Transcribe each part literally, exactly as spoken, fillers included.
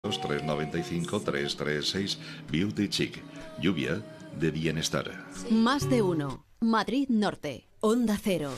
tres noventa y cinco, tres treinta y seis. Beauty Chic. Lluvia de bienestar. Más de uno. Madrid Norte. Onda Cero.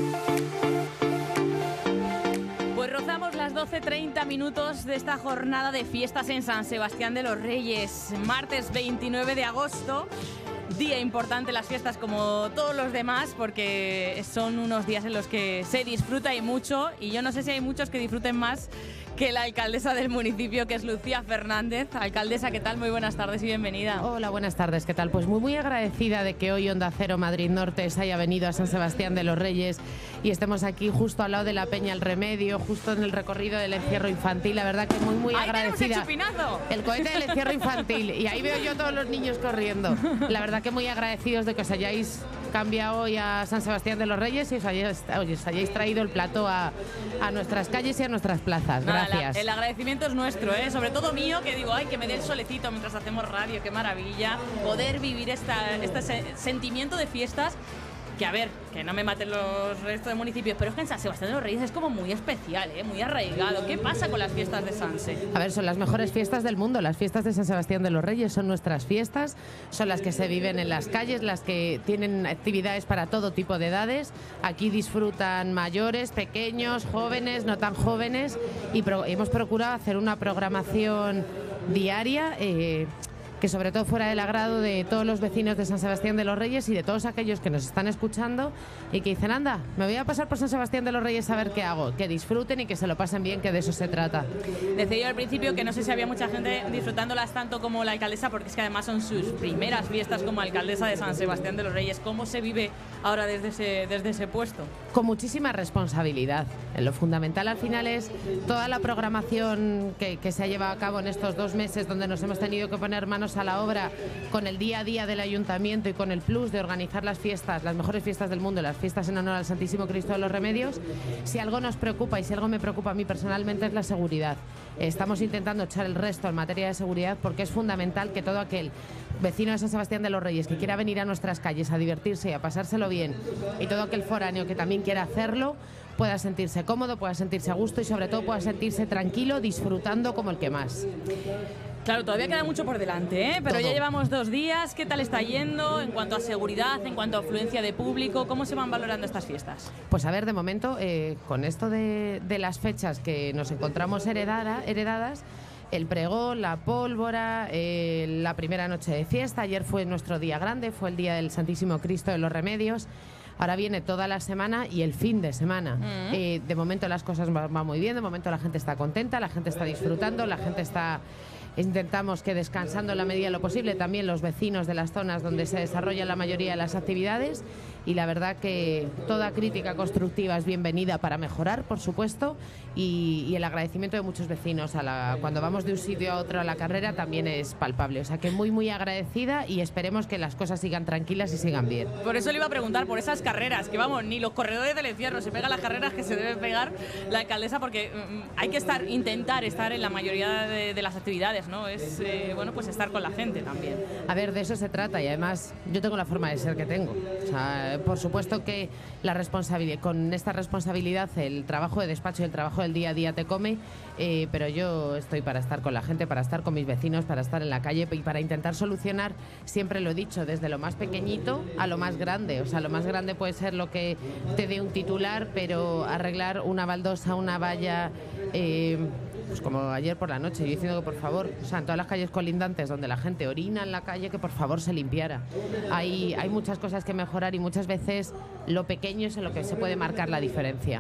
Pues rozamos las doce treinta minutos de esta jornada de fiestas en San Sebastián de los Reyes. Martes veintinueve de agosto. Día importante las fiestas como todos los demás, porque son unos días en los que se disfruta y mucho, y yo no sé si hay muchos que disfruten más que la alcaldesa del municipio, que es Lucía Fernández. Alcaldesa, ¿qué tal? Muy buenas tardes y bienvenida. Hola, buenas tardes, ¿qué tal? Pues muy muy agradecida de que hoy Onda Cero Madrid Norte se haya venido a San Sebastián de los Reyes y estemos aquí justo al lado de la Peña El Remedio, justo en el recorrido del encierro infantil. La verdad que muy muy ¡Ahí agradecida. tenemos el chupinazo! El cohete del encierro infantil, y ahí veo yo a todos los niños corriendo. La verdad que muy agradecidos de que os hayáis cambiado hoy a San Sebastián de los Reyes y os hayáis, os hayáis traído el plato a, a nuestras calles y a nuestras plazas. Nada, Gracias. La, el agradecimiento es nuestro, ¿eh? Sobre todo mío, que digo, ay, que me dé el solecito mientras hacemos radio, qué maravilla poder vivir esta, este se, sentimiento de fiestas. Que a ver, que no me maten los restos de municipios, pero es que en San Sebastián de los Reyes es como muy especial, ¿eh? Muy arraigado. ¿Qué pasa con las fiestas de Sanse? A ver, son las mejores fiestas del mundo. Las fiestas de San Sebastián de los Reyes son nuestras fiestas, son las que se viven en las calles, las que tienen actividades para todo tipo de edades. Aquí disfrutan mayores, pequeños, jóvenes, no tan jóvenes, y pro- hemos procurado hacer una programación diaria eh, que sobre todo fuera del agrado de todos los vecinos de San Sebastián de los Reyes y de todos aquellos que nos están escuchando y que dicen, anda, me voy a pasar por San Sebastián de los Reyes a ver qué hago. Que disfruten y que se lo pasen bien, que de eso se trata. Decía yo al principio que no sé si había mucha gente disfrutándolas tanto como la alcaldesa, porque es que además son sus primeras fiestas como alcaldesa de San Sebastián de los Reyes. ¿Cómo se vive ahora desde ese, desde ese puesto? Con muchísima responsabilidad. Lo fundamental al final es toda la programación que, que se ha llevado a cabo en estos dos meses, donde nos hemos tenido que poner manos a la obra con el día a día del ayuntamiento y con el plus de organizar las fiestas, las mejores fiestas del mundo, las fiestas en honor al Santísimo Cristo de los Remedios. Si algo nos preocupa y si algo me preocupa a mí personalmente es la seguridad. Estamos intentando echar el resto en materia de seguridad, porque es fundamental que todo aquel vecino de San Sebastián de los Reyes que quiera venir a nuestras calles a divertirse y a pasárselo bien, y todo aquel foráneo que también quiera hacerlo, pueda sentirse cómodo, pueda sentirse a gusto y sobre todo pueda sentirse tranquilo, disfrutando como el que más. Claro, todavía queda mucho por delante, ¿eh? Pero Todo. ya llevamos dos días. ¿Qué tal está yendo en cuanto a seguridad, en cuanto a afluencia de público? ¿Cómo se van valorando estas fiestas? Pues a ver, de momento, eh, con esto de, de las fechas que nos encontramos heredada, heredadas, el pregón, la pólvora, eh, la primera noche de fiesta, ayer fue nuestro día grande, fue el día del Santísimo Cristo de los Remedios. Ahora viene toda la semana y el fin de semana. Mm. Eh, de momento las cosas van va muy bien, de momento la gente está contenta, la gente está disfrutando, la gente está... Intentamos que descansando en la medida de lo posible, también los vecinos de las zonas donde se desarrollan la mayoría de las actividades, y la verdad que toda crítica constructiva es bienvenida para mejorar, por supuesto, y, y el agradecimiento de muchos vecinos a la, cuando vamos de un sitio a otro a la carrera también es palpable. O sea que muy muy agradecida y esperemos que las cosas sigan tranquilas y sigan bien. Por eso le iba a preguntar por esas carreras, que vamos, ni los corredores del encierro se pegan las carreras que se debe pegar la alcaldesa, porque mm, hay que estar, intentar estar en la mayoría de, de las actividades, ¿no? Es, eh, bueno, pues estar con la gente también. A ver, de eso se trata, y además yo tengo la forma de ser que tengo. O sea, por supuesto que la responsabilidad, con esta responsabilidad el trabajo de despacho y el trabajo del día a día te come, eh, pero yo estoy para estar con la gente, para estar con mis vecinos, para estar en la calle y para intentar solucionar, siempre lo he dicho, desde lo más pequeñito a lo más grande. O sea, lo más grande puede ser lo que te dé un titular, pero arreglar una baldosa, una valla... Eh, Pues como ayer por la noche, yo diciendo que por favor, o sea, en todas las calles colindantes donde la gente orina en la calle, que por favor se limpiara. Hay, hay muchas cosas que mejorar y muchas veces lo pequeño es en lo que se puede marcar la diferencia.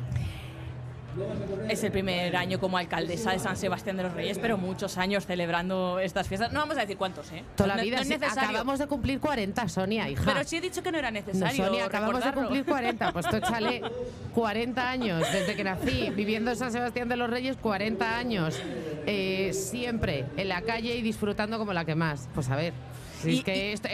Es el primer año como alcaldesa de San Sebastián de los Reyes, pero muchos años celebrando estas fiestas. No vamos a decir cuántos, ¿eh? Toda la no, vida. no es necesario. Acabamos de cumplir cuarenta, Sonia, hija. Pero sí he dicho que no era necesario. No, Sonia, acabamos recordarlo. de cumplir cuarenta. Pues tú échale cuarenta años desde que nací, viviendo en San Sebastián de los Reyes, cuarenta años. Eh, siempre en la calle y disfrutando como la que más. Pues a ver, si y, es que y... esto... esto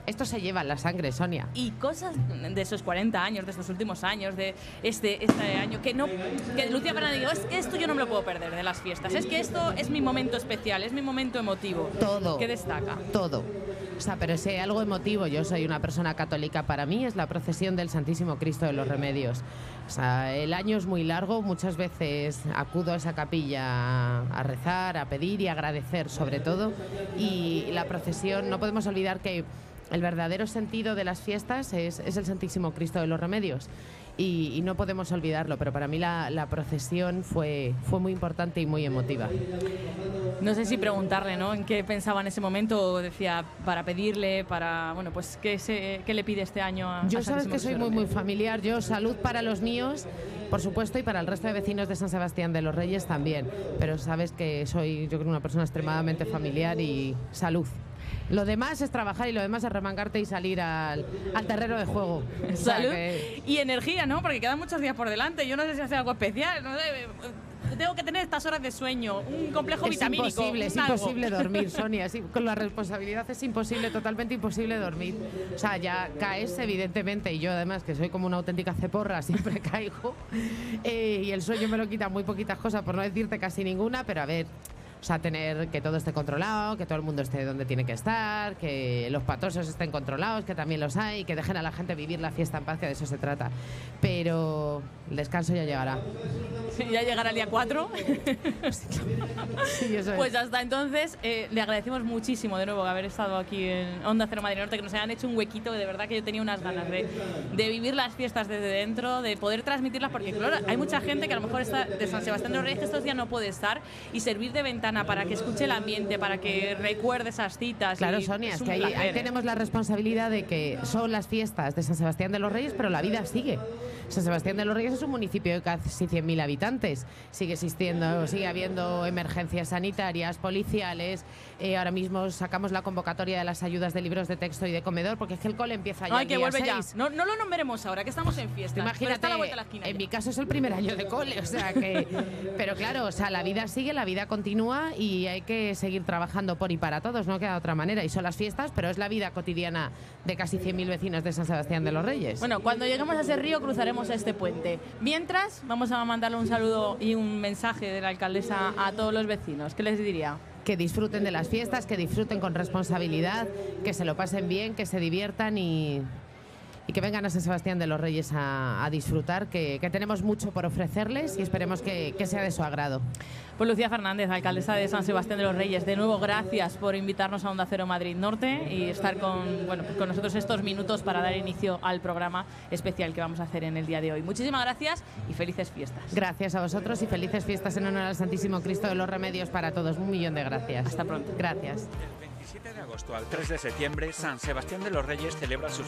esto se lleva en la sangre, Sonia. Y cosas de esos cuarenta años, de estos últimos años, de este, este año, que no, que Lucía Fernández diga, es que esto yo no me lo puedo perder de las fiestas, es que esto es mi momento especial, es mi momento emotivo. Todo. ¿Qué destaca? Todo. O sea, pero si hay algo emotivo, yo soy una persona católica, para mí es la procesión del Santísimo Cristo de los Remedios. O sea, el año es muy largo, muchas veces acudo a esa capilla a rezar, a pedir y a agradecer sobre todo. Y la procesión, no podemos olvidar que el verdadero sentido de las fiestas es, es el Santísimo Cristo de los Remedios. Y, y no podemos olvidarlo, pero para mí la, la procesión fue, fue muy importante y muy emotiva. No sé si preguntarle, ¿no?, en qué pensaba en ese momento, o decía, para pedirle, para, bueno, pues, ¿qué, se, qué le pide este año a Yo a sabes Santísimo que soy Cristo de muy, los muy Remedios? familiar. Yo, salud para los míos, por supuesto, y para el resto de vecinos de San Sebastián de los Reyes también. Pero sabes que soy, yo creo, una persona extremadamente familiar y salud. Lo demás es trabajar y lo demás es remangarte y salir al, al terreno de juego. O sea Salud que- y energía, ¿no? Porque quedan muchos días por delante. Yo no sé si hace algo especial. No sé, tengo que tener estas horas de sueño, un complejo Es vitamínico. imposible, es un algo. imposible dormir, Sonia. Sí, con la responsabilidad es imposible, totalmente imposible dormir. O sea, ya caes, evidentemente, y yo además, que soy como una auténtica ceporra, siempre caigo. Eh, y el sueño me lo quita muy poquitas cosas, por no decirte casi ninguna, pero a ver. O sea, tener que todo esté controlado, que todo el mundo esté donde tiene que estar, que los patosos estén controlados, que también los hay, que dejen a la gente vivir la fiesta en paz, que de eso se trata. Pero el descanso ya llegará. Sí, ya llegará el día cuatro. Sí, eso es. Pues hasta entonces, eh, le agradecemos muchísimo de nuevo haber estado aquí en Onda Cero Madrid Norte, que nos hayan hecho un huequito, de verdad que yo tenía unas ganas de, de vivir las fiestas desde dentro, de poder transmitirlas, porque claro, hay mucha gente que a lo mejor está de San Sebastián de los Reyes que estos días no puede estar, y servir de ventana para que escuche el ambiente, para que recuerde esas citas. Claro, y Sonia, es un que ahí, placer, ahí ¿eh? tenemos la responsabilidad de que son las fiestas de San Sebastián de los Reyes, pero la vida sigue. San Sebastián de los Reyes es un municipio de casi cien mil habitantes. Sigue existiendo, sigue habiendo emergencias sanitarias, policiales. Eh, ahora mismo sacamos la convocatoria de las ayudas de libros de texto y de comedor, porque es que el cole empieza ya Ay, el que día vuelve ya. seis. No, no lo nombremos ahora, que estamos en fiesta. Imagínate, a la vuelta de la esquina en ya. mi caso es el primer año de cole, o sea que... Pero claro, o sea, la vida sigue, la vida continúa y hay que seguir trabajando por y para todos, no queda de otra manera. Y son las fiestas, pero es la vida cotidiana de casi cien mil vecinos de San Sebastián de los Reyes. Bueno, cuando lleguemos a ese río cruzaremos este puente. Mientras, vamos a mandarle un saludo y un mensaje de la alcaldesa a todos los vecinos. ¿Qué les diría? Que disfruten de las fiestas, que disfruten con responsabilidad, que se lo pasen bien, que se diviertan y, y que vengan a San Sebastián de los Reyes a, a disfrutar, que, que tenemos mucho por ofrecerles y esperemos que, que sea de su agrado. Pues Lucía Fernández, alcaldesa de San Sebastián de los Reyes, de nuevo gracias por invitarnos a Onda Cero Madrid Norte y estar con, bueno, pues con nosotros estos minutos para dar inicio al programa especial que vamos a hacer en el día de hoy. Muchísimas gracias y felices fiestas. Gracias a vosotros y felices fiestas en honor al Santísimo Cristo de los Remedios para todos. Un millón de gracias. Hasta pronto. Gracias. Del veintisiete de agosto al tres de septiembre, San Sebastián de los Reyes celebra sus